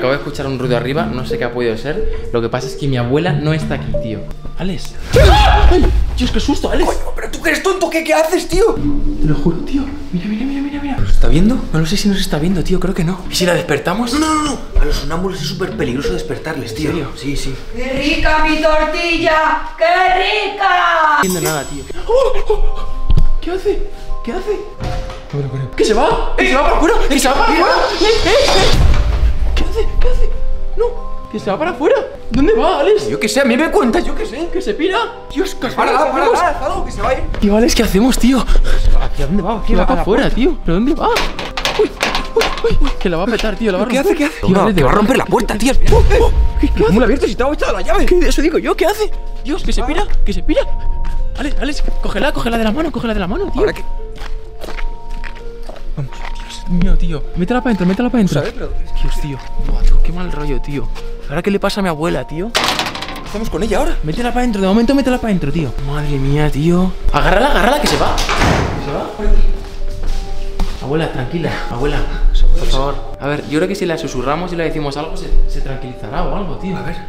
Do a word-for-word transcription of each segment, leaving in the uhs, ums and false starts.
Acabo de escuchar un ruido arriba, no sé qué ha podido ser. Lo que pasa es que mi abuela no está aquí, tío. Alex. ¡Ay! Dios, qué susto, Alex. Coño, pero tú que eres tonto, ¿qué, qué haces, tío? Te lo juro, tío. Mira, mira, mira, mira, mira. ¿Nos está viendo? No lo sé si nos está viendo, tío, creo que no. ¿Y si la despertamos? No, no, no, no. A los sonámbulos es súper peligroso despertarles, tío. ¿En serio? Sí, sí. ¡Qué rica mi tortilla! ¡Qué rica! No entiendo nada, tío. ¡Oh, oh, oh! ¿Qué hace? ¿Qué hace? Bueno, bueno. ¿Qué se va? ¿Qué se va para afuera? ¿Qué se va para afuera? ¡Eh, eh, eh! ¿Qué hace? ¿Qué hace? No. ¿Que se va para afuera? ¿Dónde va, Alex? Yo qué sé, a mí me cuentas, yo qué sé. ¿Que se pira? Dios, ¿qué Para, para, para, para, algo que se va a ir. Tío, Alex, ¿qué hacemos, tío? ¿Hacia dónde va? Que va para afuera, tío. ¿Pero dónde va? Uy, uy, uy, uy. Que la va a petar, tío. La va a ¿Qué hace? ¿Qué hace? Tío, No, Alex, te de va a verdad. romper la puerta, tío. Oh, oh. ¿Qué, qué ¿Cómo hace? la abierto si te ha echado la llave? ¿Qué? Eso digo yo, ¿qué hace? Dios, que se pira, que se pira. Alex, Alex, cógela, cógela de la mano, cógela de la mano, tío. ¿Ahora qué? Vamos, Dios mío, tío. Métela para adentro, métela para adentro. ¿Sabes? Pero... Dios, tío. Buah, tío, qué mal rollo, tío. ¿Ahora qué le pasa a mi abuela, tío? ¿Qué hacemos con ella ahora? Métela para adentro, de momento métela para adentro, tío. Madre mía, tío. Agárrala, agárrala, que se va. Que se va. Abuela, tranquila, abuela. Por favor. A ver, yo creo que si la susurramos y le decimos algo, se, se tranquilizará o algo, tío. A ver.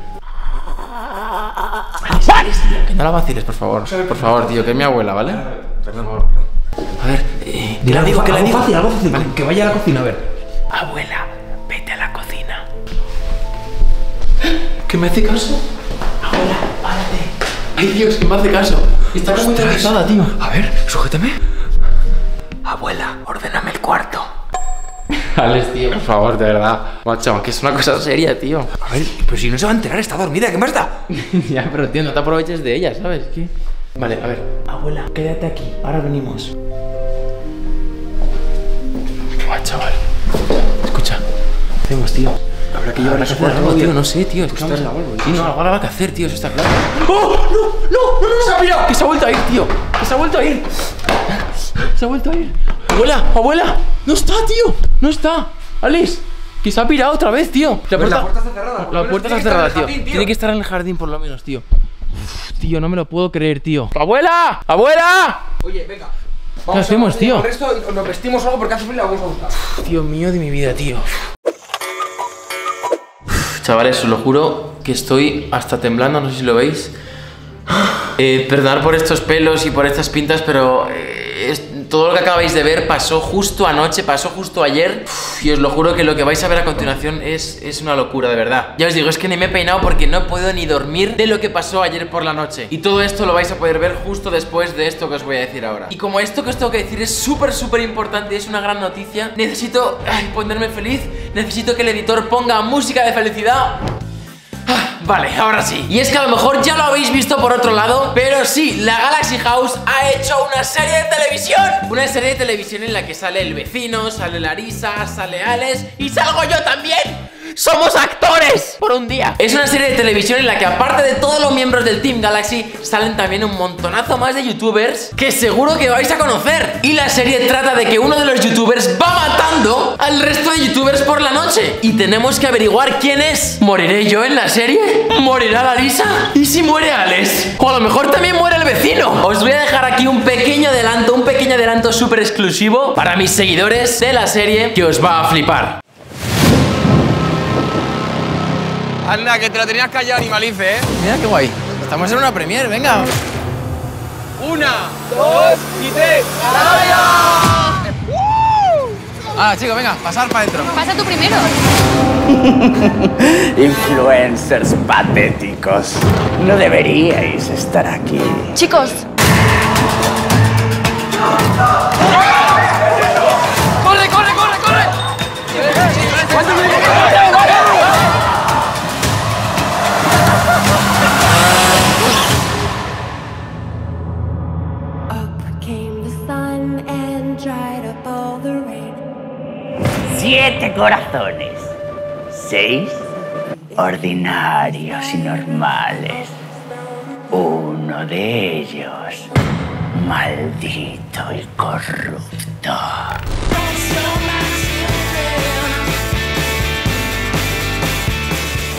Alex, Alex, tío, que no la vaciles, por favor. Por favor, tío, que es mi abuela, ¿vale? Por favor. A ver, eh, Dile algo, algo, que le algo digo. fácil, algo fácil. Vale. Que vaya a la cocina, a ver. Abuela, vete a la cocina. ¿Que me hace caso? Abuela, párate. Ay, Dios, que me hace caso. Está como interesada, tío. A ver, sujétame. Abuela, ordéname el cuarto. Alex, tío, por favor, de verdad. Macho, que es una cosa seria, tío. A ver, pero si no se va a enterar, está dormida, ¿qué más da? Ya, pero tío, no te aproveches de ella, ¿sabes? ¿Qué? Vale, a ver. Abuela, quédate aquí. Ahora venimos. ¿Qué va, chaval? Escucha. ¿Qué hacemos, tío? Habrá que llevar Habrá a que su hacer cuarto, algo, tío. tío. No sé, tío. Es que Buscar vamos a- algo, Sí, no, algo habrá que hacer, tío. Eso está claro. ¡Oh! ¡No! ¡No! ¡No! ¡No! ¡Se ha pirado! Que se ha vuelto a ir, tío. Que se ha vuelto a ir. Se ha vuelto a ir. Abuela, abuela. No está, tío. No está. Alex. Que se ha pirado otra vez, tío. La Pero la puerta está cerrada, por lo La menos puerta tiene está que estar cerrada, en el tío. jardín, tío. Tiene que estar en el jardín, por lo menos, tío. Uf, tío, no me lo puedo creer, tío. ¡Abuela! ¡Abuela! Oye, venga. ¿Qué hacemos, tío? El resto nos vestimos algo porque hace frío y la vamos a buscar. Uf, Dios mío de mi vida, tío. Uf, chavales, os lo juro que estoy hasta temblando, no sé si lo veis. Eh, perdonad por estos pelos y por estas pintas, pero eh, es, todo lo que acabáis de ver pasó justo anoche, pasó justo ayer. Uf, y os lo juro que lo que vais a ver a continuación es, es una locura, de verdad. Ya os digo, es que ni me he peinado porque no he podido ni dormir de lo que pasó ayer por la noche. Y todo esto lo vais a poder ver justo después de esto que os voy a decir ahora. Y como esto que os tengo que decir es súper, súper importante, es una gran noticia, necesito ay, ponerme feliz, necesito que el editor ponga música de felicidad. Vale, ahora sí. Y es que a lo mejor ya lo habéis visto por otro lado, pero sí, la Galaxy House ha hecho una serie de televisión. Una serie de televisión en la que sale el vecino, sale Larisa, sale Alex y salgo yo también. ¡Somos actores! Por un día. Es una serie de televisión en la que aparte de todos los miembros del Team Galaxy salen también un montonazo más de youtubers que seguro que vais a conocer. Y la serie trata de que uno de los youtubers va matando al resto de youtubers por la noche y tenemos que averiguar quién es. ¿Moriré yo en la serie? ¿Morirá Larisa? ¿Y si muere Alex? O a lo mejor también muere el vecino. Os voy a dejar aquí un pequeño adelanto, un pequeño adelanto súper exclusivo para mis seguidores de la serie que os va a flipar. Anda, que te lo tenías callado, animalice, ¿eh? Mira qué guay. Estamos en una premiere, venga. Una, dos y tres. Ah, chicos, venga, pasar para adentro. Pasa tú primero. Influencers patéticos. No deberíais estar aquí. Chicos, ¡Corre, corre, corre, corre! Siete corazones. Seis ordinarios y normales. Uno de ellos maldito y corrupto.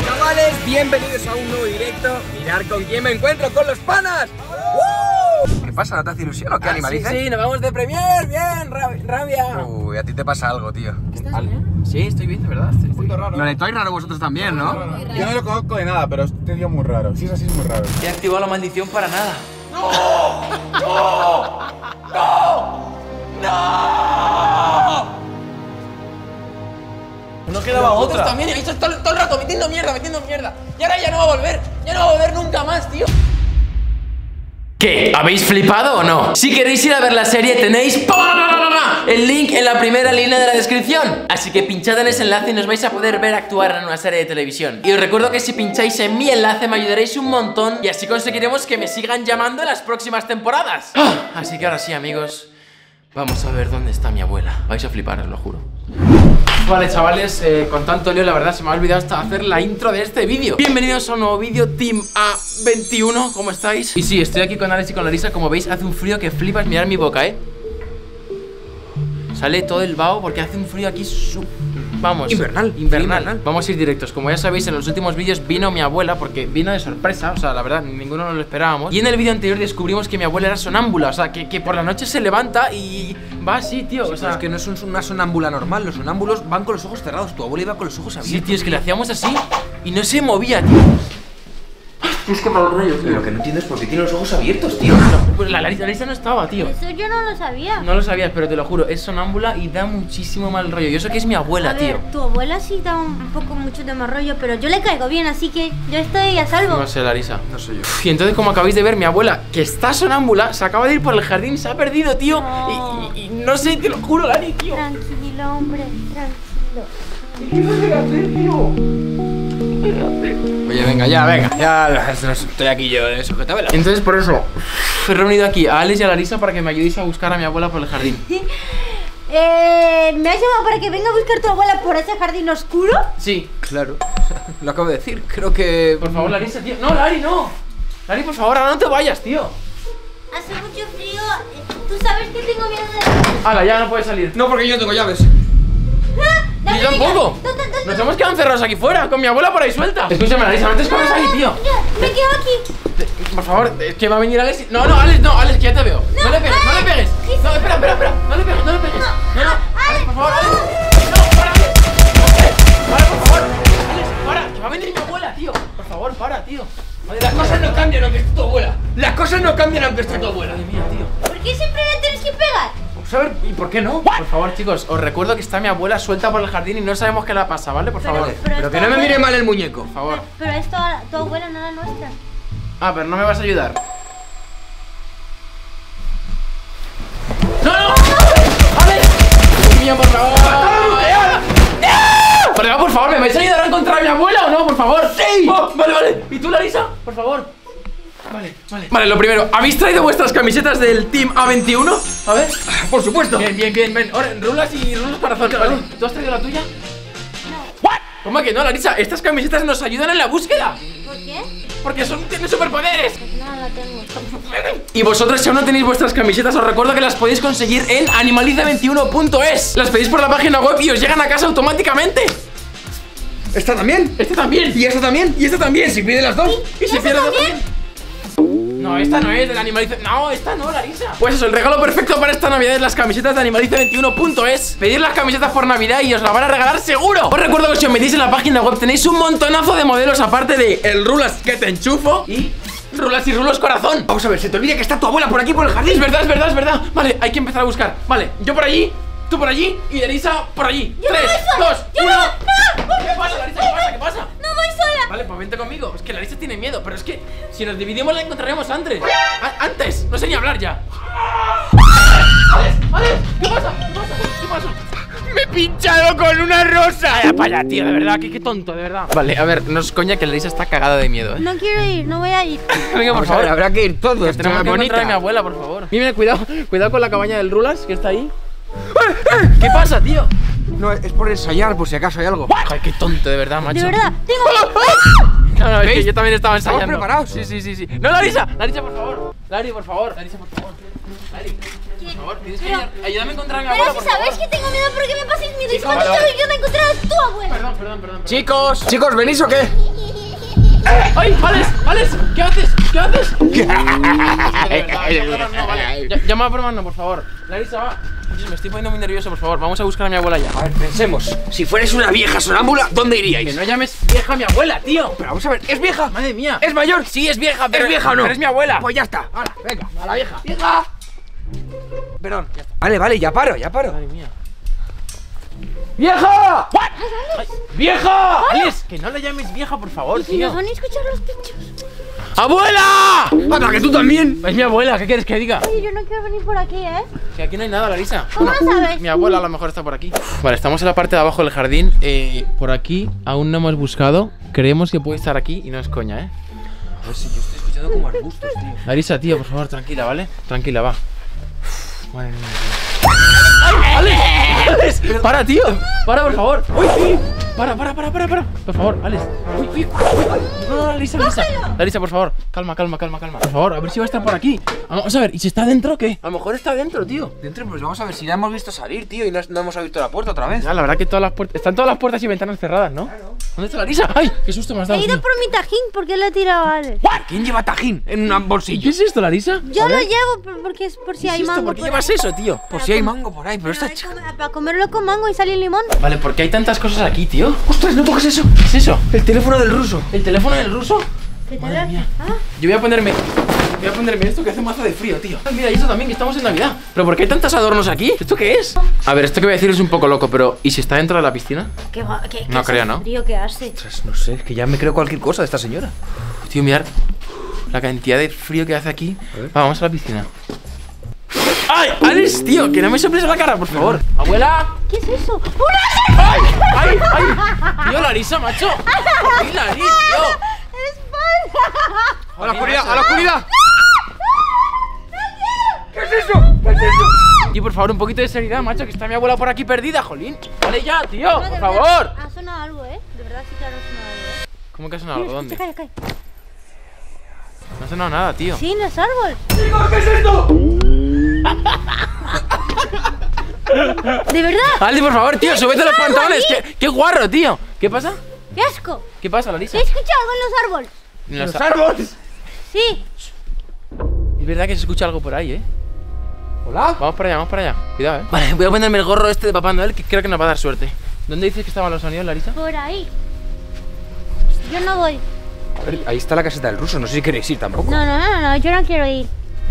Chavales, bienvenidos a un nuevo directo. Mirad con quién me encuentro, con los panas. ¡Uh! pasa? ¿No te hace ilusión o qué, Ah, Animalice? sí, sí, nos vamos de premier, bien, rabia. rabia. Uy, a ti te pasa algo, tío. Al- Sí, estoy bien, de verdad. Estoy, estoy- Lo netáis raro vosotros también, ¿no? Yo no lo conozco de nada, pero este tío es muy raro. Si es así, es muy raro. He activado la maldición para nada. No quedaba otra. También he visto todo, todo el rato metiendo mierda, metiendo mierda. Y ahora ya no va a volver. Ya no va a volver nunca más, tío. ¿Qué? ¿Habéis flipado o no? Si queréis ir a ver la serie tenéis ¡pa, pa, pa, pa, pa! el link en la primera línea de la descripción. Así que pinchad en ese enlace y nos vais a poder ver actuar en una serie de televisión. Y os recuerdo que si pincháis en mi enlace me ayudaréis un montón y así conseguiremos que me sigan llamando en las próximas temporadas. ¡Ah! Así que ahora sí, amigos, vamos a ver dónde está mi abuela. Vais a flipar, os lo juro. Vale, chavales, eh, con tanto lío, la verdad se me ha olvidado hasta hacer la intro de este vídeo. Bienvenidos a un nuevo vídeo, Team A veintiuno, ¿cómo estáis? Y sí, estoy aquí con Alex y con Larisa. Como veis, hace un frío que flipas. Mirad mi boca, ¿eh? Sale todo el vaho porque hace un frío aquí su... Vamos, Invernal, invernal. invernal. Vamos a ir directos. Como ya sabéis, en los últimos vídeos vino mi abuela porque vino de sorpresa. O sea, la verdad, ninguno nos lo esperábamos. Y en el vídeo anterior descubrimos que mi abuela era sonámbula. O sea, que, que por la noche se levanta y va así, tío. O sea, es que no es un- una sonámbula normal. Los sonámbulos van con los ojos cerrados. Tu abuela iba con los ojos abiertos. sí, tío, es que le hacíamos así y no se movía, tío. Es que mal rollo, Lo que no entiendo es por qué tiene los ojos abiertos, tío. Pues la Larisa, Larisa no estaba, tío. Eso yo no lo sabía. No lo sabías, pero te lo juro, es sonámbula y da muchísimo mal rollo. Yo sé que es mi abuela, A ver, tío. tu abuela sí da un, un poco mucho de mal rollo, pero yo le caigo bien, así que yo estoy a salvo. No sé, Larisa. No soy yo. Y entonces, como acabáis de ver, mi abuela, que está sonámbula, se acaba de ir por el jardín, se ha perdido, tío. No. Y, y- y no sé, te lo juro, Lari, tío. Tranquilo, hombre, tranquilo. ¿Qué vas a hacer, tío? Oye, venga, ya, venga. Ya no estoy aquí yo de sujetabela. Entonces, por eso, he reunido aquí a Alex y a Larisa para que me ayudéis a buscar a mi abuela por el jardín. Eh, ¿me has llamado para que venga a buscar tu abuela por ese jardín oscuro? Sí, Claro. Lo acabo de decir. Creo que... por favor, Larisa, tío. No, Lari, no. Lari, por favor, ahora no te vayas, tío. Hace mucho frío. eh, Tú sabes que tengo miedo de... Hala, ya no puedes salir. No, porque yo no tengo llaves. ¡Ah! Dame Yo tampoco. ya. ¿Dónde- dónde- Nos hemos quedado encerrados aquí fuera, con mi abuela por ahí suelta. Escúchame, Larisa, no te escondes ahí, tío. Ya, me quedo aquí. Te- Por favor, es que va a venir Alex. y- No, no, Alex, no, Alex, que ya te veo. No, le pegues, no le pegues. No, espera, espera, espera. No le pegues, no le pegues. No, no, Alex, por favor, Alex. No, para, Alex. Para, por favor. Alex, para, que va a venir mi abuela, tío. Por favor, para, tío. Madre Las mía, cosas no cambian aunque esté tu abuela. Las cosas no cambian aunque esté tu abuela. madre mía, tío. ¿Por qué siempre le tienes que pegar? Vamos a ver, ¿y por qué no? Por favor, chicos, os recuerdo que está mi abuela suelta por el jardín y no sabemos qué le pasa, ¿vale? Por favor. Pero, Pero esta que no me mire abuela- mal el muñeco. Por favor. Pero esto, tu abuela no es la nuestra. Ah, pero no me vas a ayudar. ¡No, no! ¡Alex! ¡Mío, por favor! ¡No! Por favor, por favor, ¿me vais a ayudar a encontrar a mi abuela o no? Por favor. ¡Sí! Oh, vale, vale. ¿Y tú, Larisa? Por favor. Vale, vale. Vale, lo primero, ¿habéis traído vuestras camisetas del Team A veintiuno? A ver. Por supuesto. Bien, bien, bien, ven. Ahora, rulas y rulos corazón. Vale. ¿Tú has traído la tuya? No. ¿Cómo que no, Larisa? Estas camisetas nos ayudan en la búsqueda. ¿Por qué? Porque son, tienen superpoderes. Pues no la tengo. Y vosotros, si aún no tenéis vuestras camisetas, os recuerdo que las podéis conseguir en animalice veintiuno punto es. Las pedís por la página web y os llegan a casa automáticamente. ¿Esta también? Este también. ¿Y esta también? Y este también. Si pide las dos. ¿Y si esta pierdes también? también? No, esta no es del Animalice. No, esta no, Larisa. Pues eso, el regalo perfecto para esta Navidad es las camisetas de animalice veintiuno punto es. Pedir las camisetas por Navidad y os las van a regalar seguro. Os recuerdo que si os metéis en la página web tenéis un montonazo de modelos, aparte de el Rulas que te enchufo y Rulas y Rulos corazón. Vamos a ver, se te olvida que está tu abuela por aquí por el Es jardín. verdad, es verdad, es verdad. Vale, hay que empezar a buscar. Vale, yo por allí, tú por allí y Larisa por allí. Yo no Tres, voy sola. dos, Yo uno. no- no. ¿Qué pasa, Larisa? ¿Qué pasa? ¿Qué pasa? No voy sola. Vale, pues vente conmigo. Es que Larisa tiene miedo, pero es que si nos dividimos la encontraremos antes. A- antes, no sé ni hablar ya. ¡Alex! ¡Alex! ¿Qué pasa? ¿Qué pasa? ¿Qué pasa? Me he pinchado con una rosa. Vaya para allá, tío, de verdad, qué, qué tonto, de verdad. Vale, a ver, no es coña que Larisa está cagada de miedo, ¿eh? No quiero ir, no voy a ir. Venga, por Vamos a ver, favor. habrá que ir todos. Que tenemos que encontrar a mi abuela, por favor. Mira, mira, cuidado, cuidado con la cabaña del Rulas, que está ahí. ¿Qué pasa, tío? No, es por ensayar, por si acaso hay algo. Ay, qué tonto, de verdad, macho. De verdad, tengo. No, no, es que ¿Veis? yo también estaba Estamos ensayando. preparados. Sí, sí, sí, sí. No, Larisa, Larisa, por favor. Lari, por favor. Larisa, por favor. Lari, por favor, tienes que Pero- ayudar- ayúdame a encontrar a mi Pero abuela, si por sabes favor. que tengo miedo porque me paséis miedo y Chicos, solo vale, quiero vale. yo de encontrar a tu abuela. Perdón, perdón, perdón. Chicos, chicos, ¿venís o qué? ¡Ay, Alex! ¡Alex! ¿Qué haces? ¿Qué haces? De verdad, ya bromas no, vale. Ya, llama a bromas no, por favor. Larisa, va. Me estoy poniendo muy nervioso, por favor. Vamos a buscar a mi abuela ya. A ver, pensemos. Si fuerais una vieja sonámbula, ¿dónde iríais? Que no llames vieja a mi abuela, tío. Pero vamos a ver, ¿es vieja? Madre mía. ¿Es mayor? Sí, es vieja, pero ¿Es vieja o no? Pero es mi abuela. Pues ya está. Ahora, venga. A la vieja. ¡Vieja! Perdón. Vale, vale, ya paro, ya paro. Madre mía. ¡Vieja! Ay, ¡vieja! Alex, que no le llames vieja, por favor, ¿Y si nos tío. van a escuchar los pinchos? ¡Abuela! ¡Anda, que tú también! Es mi abuela, ¿qué quieres que diga? Oye, yo no quiero venir por aquí, ¿eh? Que aquí no hay nada, Larisa. ¿Cómo lo sabes? Mi abuela a lo mejor está por aquí. Vale, estamos en la parte de abajo del jardín. eh, Por aquí aún no hemos buscado. Creemos que puede estar aquí y no es coña, ¿eh? A ver si yo estoy escuchando como arbustos, tío. Larisa, tío, por favor, tranquila, ¿vale? Tranquila, va. Uf, madre mía, tío. ¡Ay, Alex! ¡Alex! ¡Para, tío! ¡Para, por favor! ¡Uy, uy! ¡Para, para, para, para, para! Por favor, Alex. ¡Uy, uy! uy. No, no, Larisa, Larisa. Larisa, por favor. Calma, calma, calma, calma. Por favor, a ver si va a estar por aquí. Vamos a ver, ¿y si está dentro o qué? A lo mejor está dentro, tío. Dentro, pues vamos a ver si la hemos visto salir, tío, y no, no hemos abierto la puerta otra vez. Ya, la verdad que todas las puertas. Están todas las puertas y ventanas cerradas, ¿no? Claro. ¿Dónde está Larisa? ¡Ay! ¡Qué susto me has dado! He ido tío. por mi tajín, ¿por qué lo he tirado a Alex? ¿Quién lleva tajín en un bolsillo? ¿Qué es esto, Larisa? Yo A lo ver. llevo por- porque es por si ¿Qué hay es esto? mango. ¿Por qué por llevas ahí. eso, tío? Por si hay mango por ahí, pero Para, está... comer- para comerlo con mango y salir limón. Vale, ¿por qué hay tantas cosas aquí, tío? ¡Ostras, no toques eso! ¿Qué es eso? El teléfono del ruso. ¿El teléfono del ruso? ¿Qué te Madre da? mía. ¿Ah? Yo voy a ponerme. Voy a ponerme esto que hace mazo de frío, tío. Ay, mira, y eso también, que estamos en Navidad. ¿Pero por qué hay tantos adornos aquí? ¿Esto qué es? A ver, esto que voy a decir es un poco loco, pero ¿y si está dentro de la piscina? ¿Qué, va- qué- No qué creo, hace ¿no? frío que hace? Ostras, no sé, es que ya me creo cualquier cosa de esta señora. Tío, mirar la cantidad de frío que hace aquí. Va, vamos a la piscina. ¡Ay! ¡Alex, tío! Que no me soples en la cara, por favor. ¡Abuela! ¿Qué es eso? ¡Ay! ¡Ay! ¡Ay! Tío, Larisa, macho. ¡Ay, Larisa, tío! ¡A la oscuridad! ¡A la oscuridad! ¿Qué es eso? ¿Qué es eso? Tío, por favor, un poquito de seriedad, macho, que está mi abuela por aquí perdida, jolín. Vale ya, tío, No, de por verdad, favor. Ha sonado algo, ¿eh? De verdad sí que ha sonado algo, ¿eh? ¿Cómo que ha sonado algo? Mira, ¿Dónde? escucha, calla, calla. No ha sonado nada, tío. Sí, en los árboles. ¿Qué es esto? ¿De verdad? Aldi, por favor, tío, súbete los algo pantalones. ahí? ¿Qué, qué guarro, tío. ¿Qué pasa? ¡Qué asco! ¿Qué pasa, Larisa? He escuchado algo en los árboles. En los ¡Los árboles! Sí. Es verdad que se escucha algo por ahí, ¿eh? ¿Hola? Vamos para allá, vamos para allá. Cuidado, ¿eh? Vale, voy a ponerme el gorro este de Papá Noel, que creo que nos va a dar suerte. ¿Dónde dices que estaban los sonidos, Larisa? Por ahí. Yo no voy. A ver, ahí está la caseta del ruso, no sé si queréis ir tampoco. No, no, no, no, yo no quiero ir.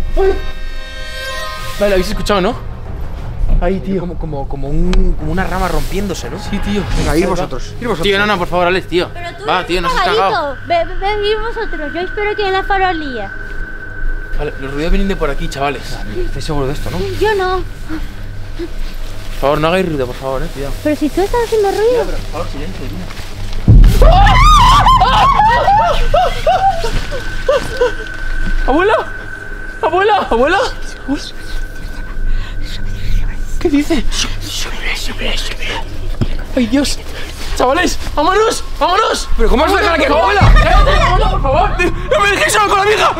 Vale, ¿lo habéis escuchado, no? Ahí, tío. Como, como, como, un, como una rama rompiéndose, ¿no? Sí, tío. Venga, ir vosotros, ir vosotros. Tío, no, no, por favor, Alex, tío. Pero tú Va, eres tío, un nos has cagado. pajarito. Ve, ve, ve, ve vosotros. Yo espero que en la farolilla. Vale, los ruidos vienen de por aquí, chavales. ¿Estáis seguros de esto, no? Yo no. Por favor, no hagáis ruido, por favor, eh, cuidado. Pero si tú estás haciendo ruido. Por favor, silencio, tío. ¡Abuela! ¡Abuela! ¿Abuela? ¿Qué dice? ¡Ay, Dios! ¡Chavales! ¡Vámonos! ¡Vámonos! ¿Pero cómo vas a dejar aquí a tu abuela? ¡Cállate, abuela, por favor! ¡No me dejéis solo con la vieja!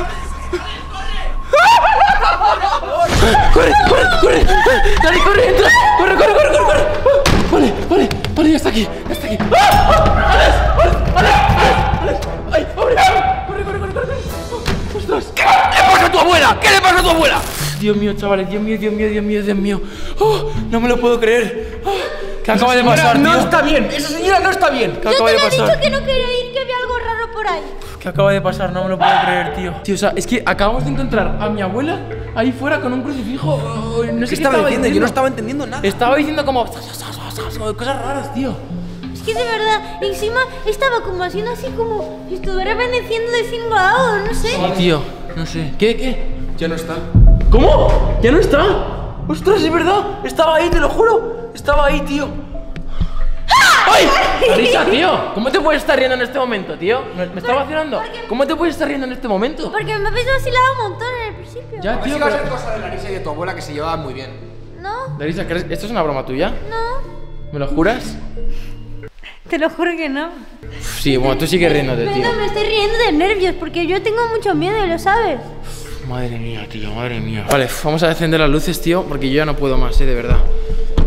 ¡Corre, corre, corre! ¡Dale, corre, entra! ¡Corre, corre, corre, corre! corre. Vale, vale, vale, ya está aquí, ya está aquí. ¡Ah! ¡Alex! ¡Alex! ¡Alex! ¡Alex! ¡Ay, pobre! ¡Corre, corre, corre, corre! ¡Ostras! ¿Qué le pasa a tu abuela? ¿Qué le pasa a tu abuela? Dios mío, chavales, Dios mío, Dios mío, Dios mío, Dios mío. Oh, no me lo puedo creer. Oh, ¿qué acaba de pasar, No tío? está bien, esa señora no está bien. ¿Qué Yo acaba te de lo he dicho pasar? que no quería ir, que había algo raro por ahí. ¿Qué acaba de pasar? No me lo puedo creer, tío. Tío, o sea, es que acabamos de encontrar a mi abuela ahí fuera con un crucifijo. oh, No sé ¿Qué estaba diciendo? Yo no estaba entendiendo nada. Estaba diciendo como cosas raras, tío. Es que de verdad, encima estaba como haciendo así como si estuviera bendeciendo de cinco a no sé. Sí, tío, no sé. ¿Qué, qué? Ya no está. ¿Cómo? ¿Ya no está? ¡Ostras, es verdad! Estaba ahí, te lo juro. Estaba ahí, tío. ¡Ay! Larisa, tío, ¿cómo te puedes estar riendo en este momento, tío? ¿Me, me está vacilando? ¿Cómo te puedes estar riendo en este momento? Porque me habéis vacilado un montón en el principio. Ya, tío, Sí va a ser pero... cosa de Larisa y de tu abuela que se llevaban muy bien. ¿No? Larisa, ¿crees- ¿esto es una broma tuya? No. ¿Me lo juras? Te lo juro que no. Sí, bueno, tú sigues riéndote, tío. No, me estoy riendo de nervios porque yo tengo mucho miedo y lo sabes. Madre mía, tío, madre mía. Vale, vamos a encender las luces, tío, porque yo ya no puedo más, eh, de verdad. Uf,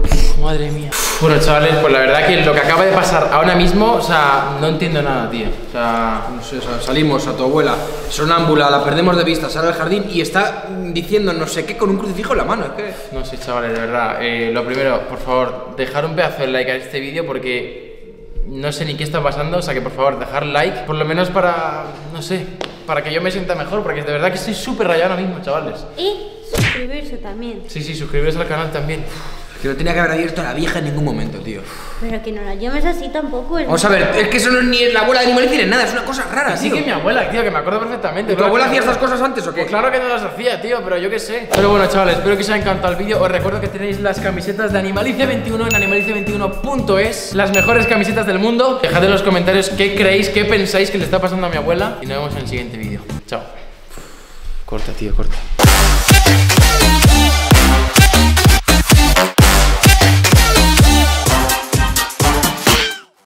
madre mía. Bueno, chavales, pues la verdad que lo que acaba de pasar ahora mismo, o sea, no entiendo nada, tío. O sea, no sé, o sea, salimos a tu abuela sonámbula, la perdemos de vista, sale al jardín y está diciendo no sé qué con un crucifijo en la mano. Es que... No sé, chavales, de verdad. Eh, lo primero, por favor, dejar un pedazo de like a este vídeo porque no sé ni qué está pasando. O sea, que por favor, dejar like, por lo menos para, no sé, para que yo me sienta mejor, porque de verdad que estoy súper rayado ahora mismo, chavales. Y suscribirse también. Sí, sí, suscribiros al canal también. Que no tenía que haber abierto a la vieja en ningún momento, tío. Pero que no la llames así tampoco. Vamos a ver, es que eso no es ni la abuela de Animalicia ni nada, es una cosa rara, Sí, tío. que mi abuela, tío, que me acuerdo perfectamente. ¿Tu Claro abuela que- hacía estas cosas antes o qué? Pues claro que no las hacía, tío, pero yo qué sé. Pero bueno, chavales, espero que os haya encantado el vídeo. Os recuerdo que tenéis las camisetas de Animalicia veintiuno en animalicia veintiuno punto es. Las mejores camisetas del mundo. Dejad en los comentarios qué creéis, qué pensáis que le está pasando a mi abuela. Y nos vemos en el siguiente vídeo. Chao. Corta, tío, corta.